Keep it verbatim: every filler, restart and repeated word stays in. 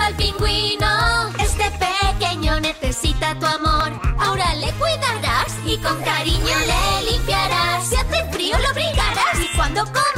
Salva al pingüino. Este pequeño necesita tu amor. Ahora le cuidarás y con cariño le limpiarás. Si hace frío lo abrigarás y cuando